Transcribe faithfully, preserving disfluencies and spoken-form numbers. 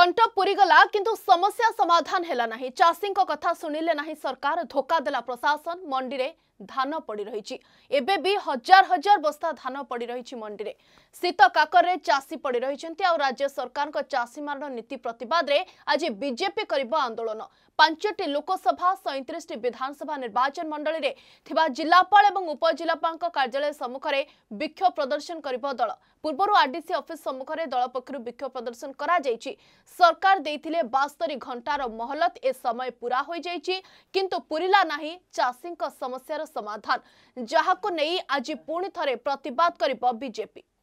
कंठ पुरी गला किंतु समस्या समाधान हैला नहीं। चाषी कथा शुणिले नहीं सरकार, धोखा देला प्रशासन। मंडी रे धान पड़ी रही एबे भी हजार हजार बस्ता धान पड़ी रही मंडी रे। शीत काकर रे चाषी पड़ी रही राज्य सरकार को चाषी मारण नीति प्रतिवाद रे आज बीजेपी करिबो आंदोलन। पांचटी लोकसभा सैंतीस विधानसभा निर्वाचन मंडली रे थिबा जिलापाल एवं उपजिलापाल कार्यालय सम्मुख में विक्षोभ प्रदर्शन करिबो दल। पूर्वर आरडीसी ऑफिस सम्मुख में दल पक्षरु विक्षोभ प्रदर्शन करा जायछि। सरकार देइथिले बास्तरी घंटार मोहलत ए समय पूरा हो जायछि किंतु पुरिला नाही चाषी समस्यार समाधान, जहाको नहीं आज पुणी थरे प्रतिवाद करिबो बीजेपी।